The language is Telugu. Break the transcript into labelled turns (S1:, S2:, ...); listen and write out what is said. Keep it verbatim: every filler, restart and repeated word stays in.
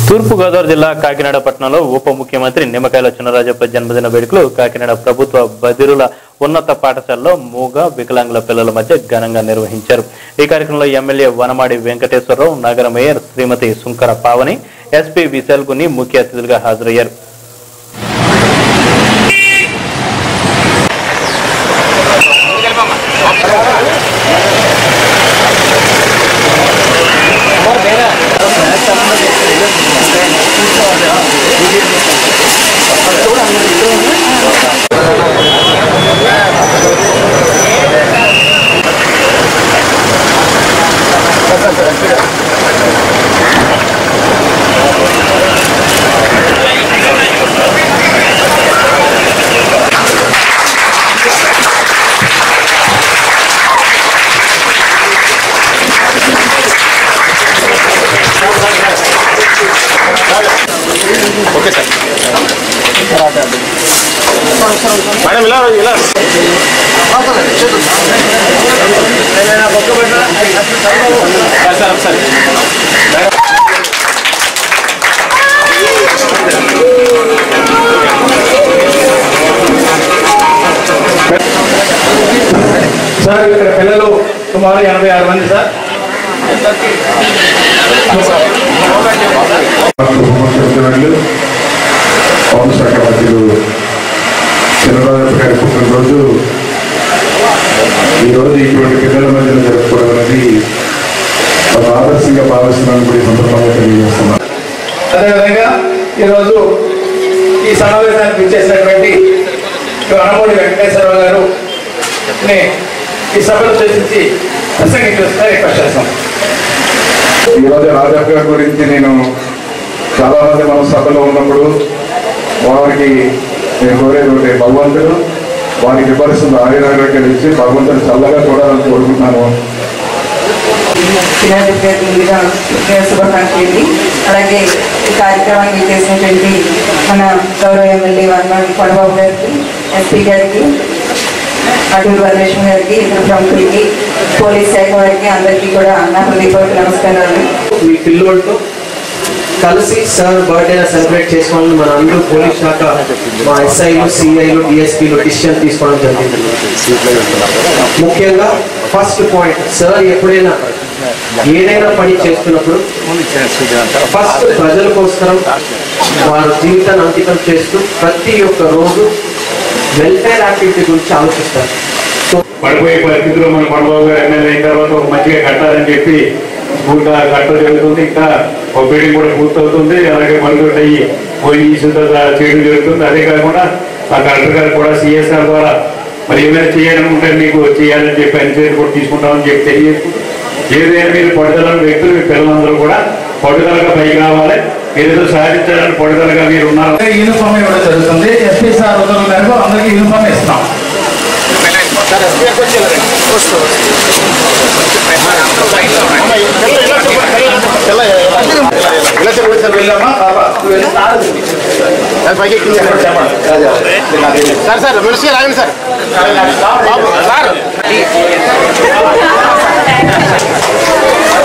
S1: తూర్పుగోదావరి జిల్లా కాకినాడ పట్టణంలో ఉప ముఖ్యమంత్రి నిమ్మకాయల చినరాజప్ప జన్మదిన వేడుకలు కాకినాడ ప్రభుత్వ బదిరుల ఉన్నత పాఠశాలలో మూగ వికలాంగుల పిల్లల మధ్య ఘనంగా నిర్వహించారు. ఈ కార్యక్రమంలో ఎమ్మెల్యే వనమాడి వెంకటేశ్వరరావు, నగర మేయర్ శ్రీమతి సుంకర పావని, ఎస్పీ విశాల్ గుని ముఖ్య అతిథులుగా హాజరయ్యారు. ఓకే సార్ మేడం ఇలా ఇలా సార్ సార్ సార్ ఇక్కడ పిల్లలు సుమారు ఎనభై ఆరు మంది సార్.
S2: హోంశాఖ మంత్రులు చినరాజప్ప గారి పుట్టినరోజు ఈరోజు ఇటువంటి పిల్లల మధ్యలో జరుపుకోవడం అనేది ఒక ఆదర్శంగా భావిస్తున్నాను కూడా ఈ సందర్భంగా తెలియజేస్తున్నాను.
S3: అదేవిధంగా ఈరోజు ఈ సమావేశానికి ఇచ్చేసినటువంటి వనమూడి వెంకటేశ్వరరావు గారు ఈ సభను ఉద్దేశించి ప్రసంగించాలని రిక్వెస్ట్ చేస్తాం.
S2: ఈరోజు రాజప్ప గారి గురించి నేను చాలా మంది మన సభలో ఉన్నప్పుడు వారికి నేను కోరేది ఒకటి, భగవంతుడు వారికి విపరిస్తున్న ఆయురారోగ్యాలు ఇచ్చి భగవంతుడు చల్లగా చూడాలని కోరుకుంటున్నాను.
S4: శుభాకాంక్షలు. అలాగే ఈ కార్యక్రమాన్ని చేసినటువంటి మన గౌరవ ఎమ్మెల్యే వనమాడి కొండబాబు గారికి, ఎస్పీ గారికి, అటూరు వరలక్ష్మి గారికి, ఇతర ప్రముఖులకి, పోలీస్ శాఖ వారికి అందరికీ కూడా నా హృదయపూర్వక నమస్కారాలు.
S5: మీ పిల్లోడితో కలిసి సార్ బర్త్డే సెలబ్రేట్ చేసుకోవాలని మన అందరూ పోలీస్ శాఖ, మా ఎస్ఐలు, సిఐలు, డిఎస్పీలు డిసిషన్ తీసుకోవడం జరిగింది. ముఖ్యంగా ఫస్ట్ పాయింట్, సార్ ఎప్పుడైనా ఏదైనా పని చేస్తున్నప్పుడు ఫస్ట్ ప్రజల కోసరం వారి జీవితాన్ని అంకితం చేస్తూ ప్రతి ఒక్క రోజు వెల్ఫేర్ యాక్టివిటీ గురించి ఆలోచిస్తారు.
S2: పడిపోయే పరిస్థితిలో మన కొండబాబు గారు ఎమ్మెల్యే అయిన తర్వాత ఒక మంచిగా కట్టాలని చెప్పి ఇంకా కట్టడం జరుగుతుంది. ఇంకా ఒక బిల్డింగ్ కూడా పూర్తవుతుంది. అలాగే మరుగుదొడ్డి అయ్యి పోయి చేయడం జరుగుతుంది. అదే కాకుండా ఆ కలెక్టర్ గారు కూడా సిఎస్ఆర్ ద్వారా మరి ఏమైనా చేయాలనుకుంటే మీకు చేయాలని చెప్పి అన్ని కూడా తీసుకుంటామని చెప్పి తెలియజేసుకుంటాం. ఏదైనా మీరు పట్టుదల వ్యక్తులు, మీ పిల్లలందరూ కూడా పట్టుదలగా పైకి రావాలి. ఏదో సాధించాలని పట్టుదలగా మీరు ఉన్నారు.
S3: యూనిఫామ్ ఇవ్వడం జరుగుతుంది. ఎస్పీ సార్ ఉత్తర్వుల మేరకు అందరికీ యూనిఫామ్ ఇస్తున్నాం.
S6: సార్ సార్ మనిషి రాగండి సార్ బాబు సార్